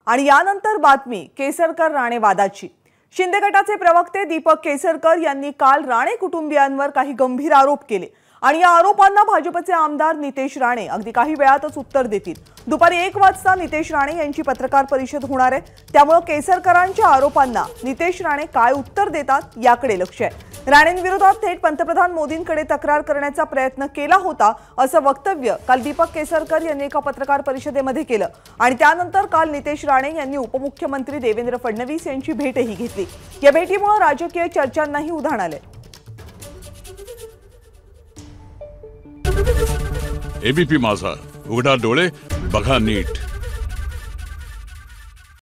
आणि यानंतर बातमी केसरकर राणे वादाची। शिंदे गटाचे प्रवक्ते दीपक केसरकर यांनी काल राणे कुटुंबियांवर काही गंभीर आरोप केले आणि या आरोपांना भाजपचे आमदार नितेश राणे अगदी काही वेळातच उत्तर देतील। दुपारी 1 वाजता नितेश राणे यांची पत्रकार परिषद होणार आहे, त्यामुळे केसरकरांच्या आरोपांना नितेश राणे काय उत्तर देतात याकडे लक्ष आहे। राणेंविरोधात थेट पंतप्रधान मोदींकडे तक्रार करण्याचा प्रयत्न केला होता असं वक्तव्य काल दीपक केसरकर यांनी एका पत्रकार परिषदेमध्ये केलं आणि त्यानंतर काल नितेश राणे यांनी उपमुख्यमंत्री देवेंद्र फडणवीस यांची भेटही घेतली। या भेटीमुळे राजकीय चर्चांनाही उधाण आले। एबीपी माझा, उघडा डोळे बघा नीट।